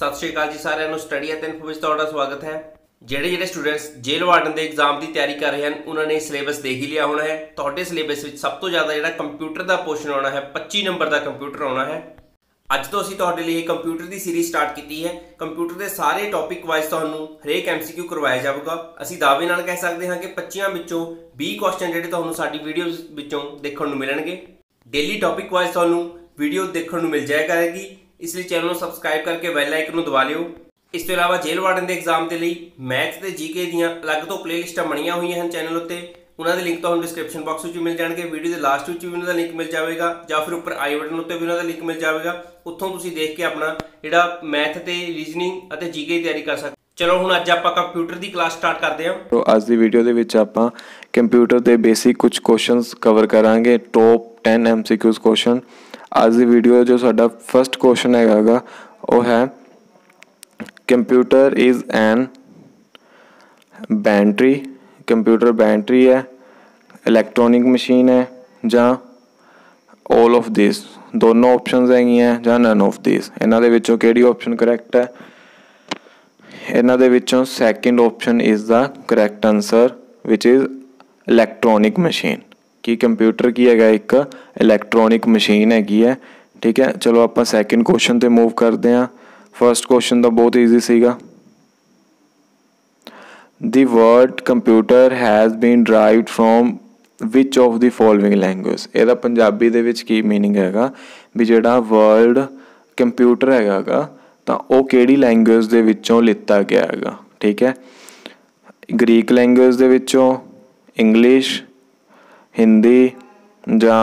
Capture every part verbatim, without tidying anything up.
सत श्री अकाल जी सारिਆਂ ਨੂੰ ਸਟੱਡੀ ਐਟ ਇਨਫੋ ਵਿੱਚ ਤੁਹਾਡਾ ਸਵਾਗਤ ਹੈ। ਜਿਹੜੇ ਜਿਹੜੇ ਸਟੂਡੈਂਟਸ ਜੇਲ੍ਹ ਵਾਰਡਨ ਦੇ ਐਗਜ਼ਾਮ ਦੀ ਤਿਆਰੀ ਕਰ ਰਹੇ ਹਨ ਉਹਨਾਂ ਨੇ ਸਿਲੇਬਸ ਦੇਖ ਹੀ ਲਿਆ ਹੋਣਾ ਹੈ। ਤੁਹਾਡੇ ਸਿਲੇਬਸ ਵਿੱਚ ਸਭ ਤੋਂ ਜ਼ਿਆਦਾ ਜਿਹੜਾ ਕੰਪਿਊਟਰ ਦਾ ਪੋਰਸ਼ਨ ਆਉਣਾ ਹੈ ਪੱਚੀ ਨੰਬਰ ਦਾ ਕੰਪਿਊਟਰ ਆਉਣਾ ਹੈ। ਅੱਜ ਤੋਂ ਅਸੀਂ ਤੁਹਾਡੇ ਲਈ ਕੰਪਿਊਟਰ ਦੀ ਸੀਰੀਜ਼ ਸਟਾਰਟ ਕੀਤੀ ਹੈ। ਕੰਪਿਊਟਰ ਦੇ ਸਾਰੇ ਟੌਪਿਕ ਵਾਈਜ਼ ਤੁਹਾਨੂੰ ਹਰੇਕ ਐਮਸੀਕਿਊ ਕਰਵਾਇਆ ਜਾਊਗਾ। ਅਸੀਂ ਦਾਅਵੇ ਨਾਲ ਕਹਿ ਸਕਦੇ ਹਾਂ ਕਿ ਪੱਚੀਆਂ ਵਿੱਚੋਂ ਵੀਹ ਕੁਐਸਚਨ ਜਿਹੜੇ ਤੁਹਾਨੂੰ ਸਾਡੀ ਵੀਡੀਓਜ਼ ਵਿੱਚੋਂ ਦੇਖਣ ਨੂੰ ਮਿਲਣਗੇ। ਡੇਲੀ ਟੌਪਿਕ ਵਾਈਜ਼ ਤੁਹਾਨੂੰ ਵੀਡੀਓ ਦੇਖਣ ਨੂੰ ਮਿਲ ਜਾਇਆ ਕਰੇਗੀ। इसलिए चैनल को सबसक्राइब करके बैल आइकन को दबा लियो। इस तो इलावा जेल वार्डन के एग्जाम के लिए मैथ के जीके दी अलग तो प्लेलिस्टां बनिया हुई हैं चैनल उत्ते, उन्होंने लिंक तो डिस्क्रिप्शन बॉक्स में मिल जाएंगे। वीडियो के लास्ट में भी उन्होंने लिंक मिल जाएगा या फिर उपर आई बटन उत्ते भी उन्होंने लिंक मिल जाएगा। उत्थों तुसीं देख के अपना जिहड़ा मैथ ते रीजनिंग अते जीके की तैयारी कर सकते। चलो हुण अज आपां कंप्यूटर की क्लास स्टार्ट करते हैं। तो अज की वीडियो दे विच आपां कंप्यूटर के बेसिक कुछ क्वेश्चनस कवर करांगे, top ten M C Qs question. आज की वीडियो जो साडा फर्स्ट क्वेश्चन हैगा वो है computer is an battery. Computer battery है, इलैक्ट्रॉनिक मशीन है जां ऑल ऑफ दिस, दोनों ऑप्शनस है जां नन ऑफ दिस। इन्हां दे विचों किहड़ी ऑप्शन करैक्ट है? इन्हां दे विचों second option is the correct answer which is electronic machine. कि कंप्यूटर की है एक इलैक्ट्रॉनिक मशीन हैगी है। ठीक है, चलो आप सैकेंड क्वेश्चन ते मूव करते हैं। फर्स्ट क्वेश्चन तो बहुत ईजी सीगा। The word computer has been derived from which of the following language. ਇਹਦਾ ਪੰਜਾਬੀ ਦੇ ਵਿੱਚ ਕੀ मीनिंग हैगा भी ਜਿਹੜਾ वर्ड कंप्यूटर हैगा ਤਾਂ ਉਹ ਕਿਹੜੀ लैंग्वेज ਦੇ ਵਿੱਚੋਂ ਲਿੱਤਾ ਗਿਆ हैगा। ठीक है, ग्रीक लैंग्वेज ਦੇ ਵਿੱਚੋਂ, इंग्लिश, हिंदी जां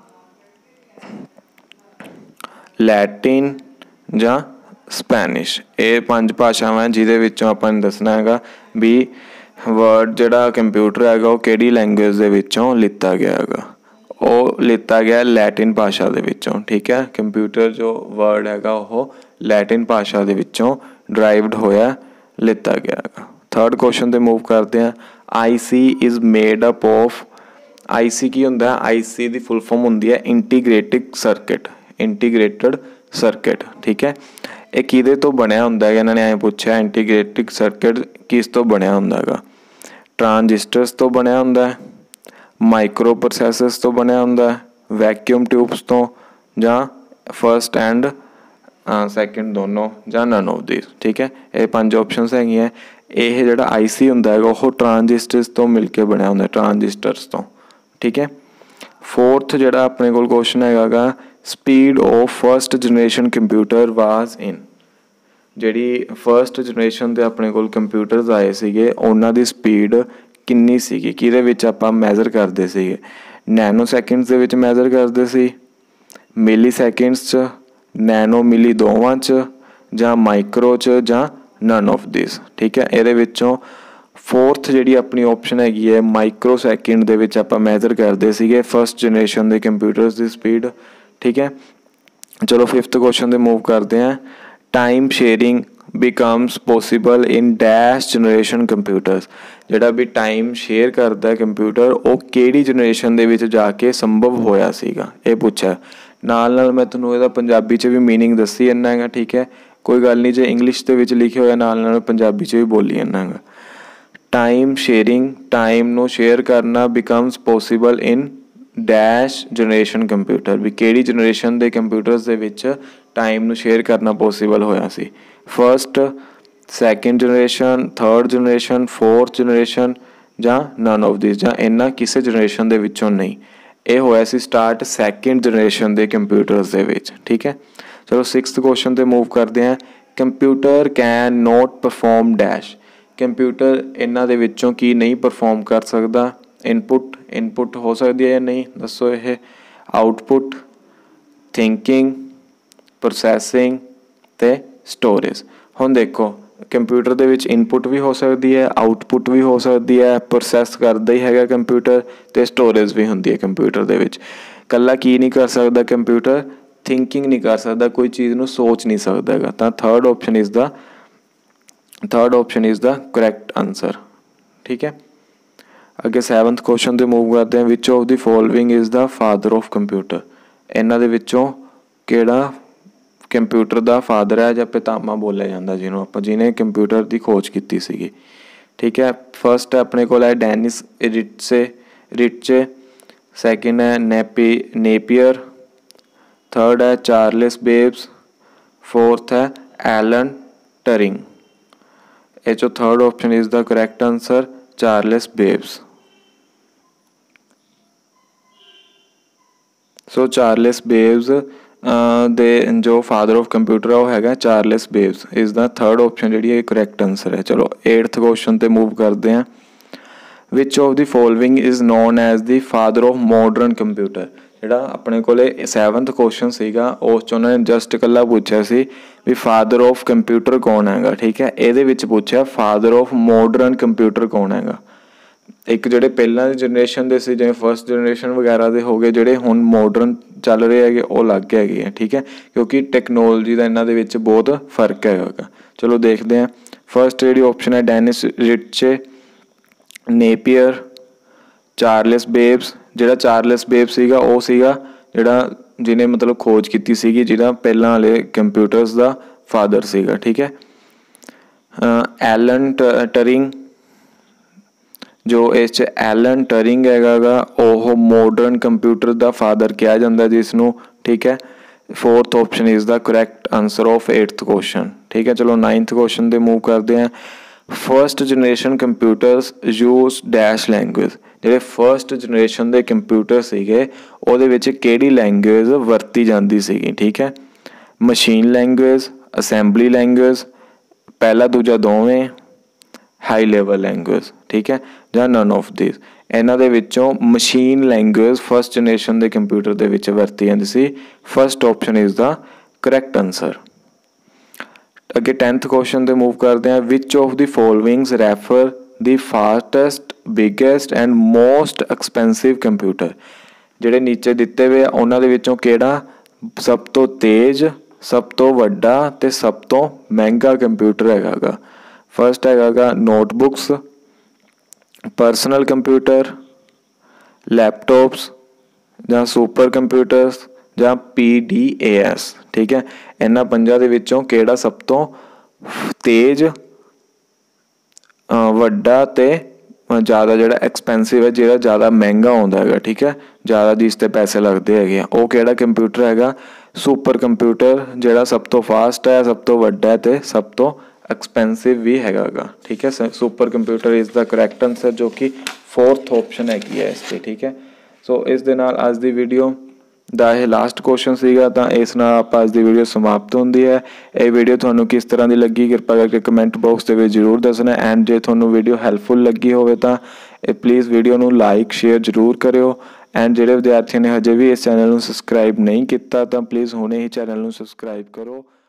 लैटिन जां स्पैनिश। ये पांच भाषावां जिहदे विचों आपां नूं दसना हैगा भी वर्ड जिहड़ा कंप्यूटर हैगा वो किहड़ी लैंग्वेज दे विचों लिता गया हैगा। वो लिता गया लैटिन भाषा दे विचों। ठीक है, कंप्यूटर जो वर्ड हैगा वो लैटिन भाषा दे विचों ड्राइव्ड होया लिता गया हैगा। थर्ड क्वेश्चन ते मूव करते हैं। I C is made up of. I C की होंदा है? आई सी की फुल फॉर्म होंदी है इंटीग्रेटेड सर्किट। Integrated circuit. ठीक है, ये किहदे तो बनया होंदा है? इन्होंने ऐ पूछा इंटीग्रेटेड सर्किट किस तो बनया होंदा है? ट्रांजिस्टर्स तो बनया होंदा है, माइक्रो प्रोसैसर्स तो बनया होंदा है, वैक्यूम ट्यूब्स तो जां फर्स्ट एंड सैकेंड दोनों जां नन ऑफ दिस। ठीक है, ये पांच ऑप्शनस हैगियां। यह जिहड़ा आई सी होंदा है वो ट्रांजिस्टर्स तो मिलके बनया होंदा है, ट्रांजिस्टर्स तो। ठीक है, फोर्थ जिहड़ा अपने कोल क्वेश्चन हैगा speed of first generation computer was in. जिहड़ी फर्स्ट जनरेशन दे अपने कोल कंप्यूटर्स आए सीगे उन्हां दी स्पीड किन्नी सीगी, किहदे विच आपां मैजर करदे सीगे? नैनो सैकेंड्स दे विच मैजर करदे सी, मिली सैकेंड्स च, नैनो मिली दोवां च जां माइक्रो च जां नन ऑफ दिस। ठीक है, इहदे विचों फोर्थ जिहड़ी अपनी ऑप्शन हैगी है माइक्रो सैकेंड दे विच आपां मैजर करदे सीगे फर्स्ट जनरेशन दे कंप्यूटर्स दी स्पीड। ठीक है, चलो फिफ्थ क्वेश्चन ते मूव करते हैं। Time sharing becomes possible in dash generation computers. जिहड़ा भी टाइम शेयर करता है कंप्यूटर वो किहड़ी जनरेशन दे विच जाके संभव होया सीगा, ये पूछा। नाल नाल मैं तुहानूं इहदा पंजाबी च भी मीनिंग दस्सी जन्ना हैगा। ठीक है, कोई गल नहीं जे इंग्लिश दे विच लिखे होया नाल नाल पंजाबी च भी बोली जन्ना हैगा। टाइम शेयरिंग, टाइम नूं शेयर करना becomes possible in dash generation computer. भी किहड़ी जनरेशन दे कंप्यूटर्स दे विच टाइम नूं शेयर करना पॉसिबल होया सी? First, second generation, third generation, fourth generation जां नन ऑफ दिस, जां इन्हां किसी जनरेशन दे विचों नहीं। ये होया सी स्टार्ट सैकेंड जनरेशन दे कंप्यूटर्स दे विच। ठीक है, चलो सिक्स्थ क्वेश्चन ते मूव करते हैं। Computer can not perform dash. Computer इन्हां दे विचों की नहीं परफॉर्म कर सकता? इनपुट, इनपुट हो सकती है या नहीं दसो? ये आउटपुट, थिंकिंग, प्रोसैसिंग ते स्टोरेज। हुण देखो कंप्यूटर दे विच इनपुट भी हो सकती है, आउटपुट भी हो सकती है, प्रोसैस करदा ही हैगा कंप्यूटर ते स्टोरेज भी हुंदी है कंप्यूटर दे विच। कल्ला की नहीं कर सकता कंप्यूटर? थिंकिंग नहीं कर सकता, कोई चीज़ नूं सोच नहीं सकदा हैगा। तां third option is the third option is the correct answer. ठीक है, अगे सैवंथ क्वेश्चन ते मूव करते हैं। Which of the following is the father of computer. इन्हां दे विचों किहड़ा कंप्यूटर का फादर है ਜਾਂ पितामह बोलिया जाता जिन्हों आप जिन्हें कंप्यूटर की खोज की सीगी। ठीक है, फर्स्ट अपने को है डेनिस रिट्से रिट्चे, सैकेंड है नेपी नेपियर, थर्ड है चार्ल्स बेब्स, फोर्थ है एलन टरिंग। ये जो third option is the correct answer Charles Babbage. So Charles Babbage दे जो फादर ऑफ कंप्यूटर है वो है Charles Babbage is the third option जी करैक्ट आंसर है। चलो एट्थ क्वेश्चन ते मूव करते हैं। Which of the following is known as the father of modern computer. ਜਿਹੜਾ ਆਪਣੇ ਕੋਲੇ ਸੈਵਨਥ क्वेश्चन ਸੀਗਾ ਉਸ 'ਚ ਉਹਨਾਂ ਨੇ ਜਸਟ ਇਕੱਲਾ ਪੁੱਛਿਆ ਸੀ ਵੀ ਫਾਦਰ ਆਫ ਕੰਪਿਊਟਰ ਕੌਣ ਹੈਗਾ। ਠੀਕ ਹੈ, ਇਹਦੇ ਵਿੱਚ ਪੁੱਛਿਆ ਫਾਦਰ ਆਫ ਮੋਡਰਨ ਕੰਪਿਊਟਰ ਕੌਣ ਹੈਗਾ। ਇੱਕ ਜਿਹੜੇ ਪਹਿਲਾਂ ਦੀ ਜਨਰੇਸ਼ਨ ਦੇ ਸੀ ਜਿਵੇਂ ਫਸਟ ਜਨਰੇਸ਼ਨ ਵਗੈਰਾ ਦੇ ਹੋ ਗਏ, ਜਿਹੜੇ ਹੁਣ ਮੋਡਰਨ ਚੱਲ ਰਹੇ ਹੈਗੇ ਉਹ ਅਲੱਗ ਹੈਗੇ ਆ। ਠੀਕ ਹੈ, ਕਿਉਂਕਿ ਟੈਕਨੋਲੋਜੀ ਦਾ ਇਹਨਾਂ ਦੇ ਵਿੱਚ ਬਹੁਤ ਫਰਕ ਹੈਗਾ। ਚਲੋ ਦੇਖਦੇ ਹਾਂ। ਫਸਟ ਜਿਹੜੀ ਆਪਸ਼ਨ ਹੈ Dennis Ritchie, Napier, Charles Babbage. ਜਿਹੜਾ ਚਾਰਲਸ ਬੇਬਸ ਸੀਗਾ ਉਹ ਸੀਗਾ ਜਿਹੜਾ ਜਿਹਨੇ ਮਤਲਬ ਖੋਜ ਕੀਤੀ ਸੀਗੀ, ਜਿਹੜਾ ਪਹਿਲਾਂ ਵਾਲੇ ਕੰਪਿਊਟਰਸ ਦਾ ਫਾਦਰ ਸੀਗਾ। ਠੀਕ ਹੈ, ਐਲਨ ਟਰਿੰਗ ਜੋ ਇਸ 'ਚ ਐਲਨ ਟਰਿੰਗ ਹੈਗਾ ਗਾ ਉਹ ਮੋਡਰਨ ਕੰਪਿਊਟਰ ਦਾ ਫਾਦਰ ਕਿਹਾ ਜਾਂਦਾ ਜਿਸ ਨੂੰ। ਠੀਕ ਹੈ, fourth option is the correct answer of eighth question. ठीक है, चलो नाइन्थ क्वेश्चन पे मूव करते हैं। First generation computers use dash language. ਜਿਹੜੇ फर्स्ट जनरेशन ਦੇ ਕੰਪਿਊਟਰ ਸੀਗੇ ਉਹਦੇ ਵਿੱਚ ਕਿਹੜੀ ਲੈਂਗੁਏਜ ਵਰਤੀ ਜਾਂਦੀ ਸੀਗੀ। ਠੀਕ ਹੈ, ਮਸ਼ੀਨ ਲੈਂਗੁਏਜ, ਅਸੈਂਬਲੀ ਲੈਂਗੁਏਜ, ਪਹਿਲਾ ਦੂਜਾ ਦੋਵੇਂ, ਹਾਈ ਲੈਵਲ ਲੈਂਗੁਏਜ। ਠੀਕ ਹੈ, ਜਾਂ ਨਨ ਆਫ ਦਿਸ। ਇਹਨਾਂ ਦੇ ਵਿੱਚੋਂ ਮਸ਼ੀਨ ਲੈਂਗੁਏਜ ਫਸਟ ਜਨਰੇਸ਼ਨ ਦੇ ਕੰਪਿਊਟਰ ਦੇ ਵਿੱਚ ਵਰਤੀ ਜਾਂਦੀ ਸੀ। First option is the correct answer. ਅੱਗੇ ਟੈਂਥ ਕੁਐਸਚਨ ਤੇ ਮੂਵ ਕਰਦੇ ਹਾਂ। Which of the followings refer the fastest, biggest and most expensive computer. ਜਿਹੜੇ ਨੀਚੇ ਦਿੱਤੇ ਹੋਏ ਆ ਉਹਨਾਂ ਦੇ ਵਿੱਚੋਂ ਕਿਹੜਾ ਸਭ ਤੋਂ ਤੇਜ਼, ਸਭ ਤੋਂ ਵੱਡਾ ਅਤੇ ਸਭ ਤੋਂ ਮਹਿੰਗਾ ਕੰਪਿਊਟਰ ਹੈਗਾ ਗਾ। ਫਸਟ ਹੈਗਾ ਗਾ ਨੋਟਬੁੱਕਸ, ਪਰਸਨਲ ਕੰਪਿਊਟਰ, ਲੈਪਟੋਪਸ ਜਾਂ ਸੁਪਰ ਕੰਪਿਊਟਰਸ ਜਾਂ ਪੀ ਡੀ ਏ ਐਸ। ਠੀਕ ਹੈ, ਇਹਨਾਂ ਪੰਜਾਂ ਦੇ ਵਿੱਚੋਂ ਕਿਹੜਾ ਸਭ ਤੋਂ ਤੇਜ਼, ਵੱਡਾ ਅਤੇ ਜ਼ਿਆਦਾ ਜਿਹੜਾ ਐਕਸਪੈਂਸਿਵ ਹੈ, ਜਿਹੜਾ ਜ਼ਿਆਦਾ ਮਹਿੰਗਾ ਆਉਂਦਾ ਹੈਗਾ। ਠੀਕ ਹੈ, ਜ਼ਿਆਦਾ ਜਿਸ 'ਤੇ ਪੈਸੇ ਲੱਗਦੇ ਹੈਗੇ ਆ ਉਹ ਕਿਹੜਾ ਕੰਪਿਊਟਰ ਹੈਗਾ। ਸੁਪਰ ਕੰਪਿਊਟਰ ਜਿਹੜਾ ਸਭ ਤੋਂ ਫਾਸਟ ਹੈ, ਸਭ ਤੋਂ ਵੱਡਾ ਅਤੇ ਸਭ ਤੋਂ ਐਕਸਪੈਂਸਿਵ ਵੀ ਹੈਗਾ ਗਾ। ਠੀਕ ਹੈ, super computer is the correct answer ਜੋ ਕਿ ਫੋਰਥ ਆਪਸ਼ਨ ਹੈਗੀ ਹੈ ਇਸ 'ਤੇ। ਠੀਕ ਹੈ, ਸੋ ਇਸ ਦੇ ਨਾਲ ਅੱਜ ਦੀ ਵੀਡੀਓ ਦਾ ਇਹ ਲਾਸਟ ਕੁਐਸਚਨ ਸੀਗਾ, ਤਾਂ ਇਸ ਨਾਲ ਆਪਾਂ ਅੱਜ ਦੀ ਵੀਡੀਓ ਸਮਾਪਤ ਹੁੰਦੀ ਹੈ। ਇਹ ਵੀਡੀਓ ਤੁਹਾਨੂੰ ਕਿਸ ਤਰ੍ਹਾਂ ਦੀ ਲੱਗੀ ਕਿਰਪਾ ਕਰਕੇ ਕਮੈਂਟ ਬਾਕਸ ਦੇ ਵਿੱਚ ਜ਼ਰੂਰ ਦੱਸਣਾ। ਐਂਡ ਜੇ ਤੁਹਾਨੂੰ ਵੀਡੀਓ ਹੈਲਪਫੁਲ ਲੱਗੀ ਹੋਵੇ ਤਾਂ ਇਹ ਪਲੀਜ਼ ਵੀਡੀਓ ਨੂੰ ਲਾਈਕ ਸ਼ੇਅਰ ਜ਼ਰੂਰ ਕਰਿਓ। ਐਂਡ ਜਿਹੜੇ ਵਿਦਿਆਰਥੀਆਂ ਨੇ ਹਜੇ ਵੀ ਇਸ ਚੈਨਲ ਨੂੰ ਸਬਸਕ੍ਰਾਈਬ ਨਹੀਂ ਕੀਤਾ ਤਾਂ ਪਲੀਜ਼ ਹੁਣੇ ਹੀ ਚੈਨਲ ਨੂੰ ਸਬਸਕ੍ਰਾਈਬ ਕਰੋ।